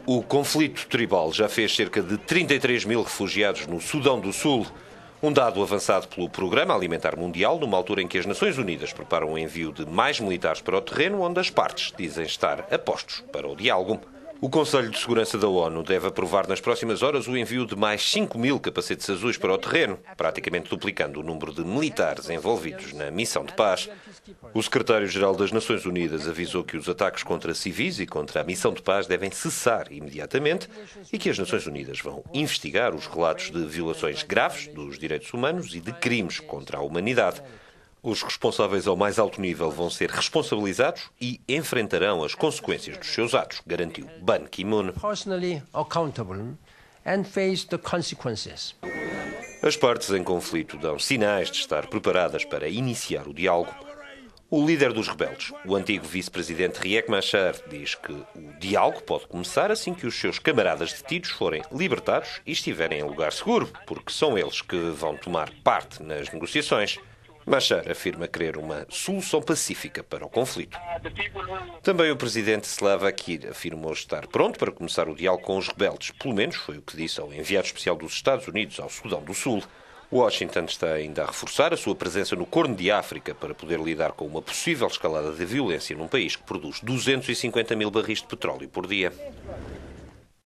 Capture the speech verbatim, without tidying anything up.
O conflito tribal já fez cerca de trinta e três mil refugiados no Sudão do Sul. Um dado avançado pelo Programa Alimentar Mundial, numa altura em que as Nações Unidas preparam o envio de mais militares para o terreno, onde as partes dizem estar a postos para o diálogo. O Conselho de Segurança da ONU deve aprovar nas próximas horas o envio de mais cinco mil capacetes azuis para o terreno, praticamente duplicando o número de militares envolvidos na missão de paz. O secretário-geral das Nações Unidas avisou que os ataques contra civis e contra a missão de paz devem cessar imediatamente e que as Nações Unidas vão investigar os relatos de violações graves dos direitos humanos e de crimes contra a humanidade. Os responsáveis ao mais alto nível vão ser responsabilizados e enfrentarão as consequências dos seus atos, garantiu Ban Ki-moon. As partes em conflito dão sinais de estar preparadas para iniciar o diálogo. O líder dos rebeldes, o antigo vice-presidente Riek Machar, diz que o diálogo pode começar assim que os seus camaradas detidos forem libertados e estiverem em lugar seguro, porque são eles que vão tomar parte nas negociações. Machar afirma querer uma solução pacífica para o conflito. Também o presidente Salva Kiir afirmou estar pronto para começar o diálogo com os rebeldes. Pelo menos foi o que disse ao enviado especial dos Estados Unidos ao Sudão do Sul. Washington está ainda a reforçar a sua presença no Corno de África para poder lidar com uma possível escalada de violência num país que produz duzentos e cinquenta mil barris de petróleo por dia.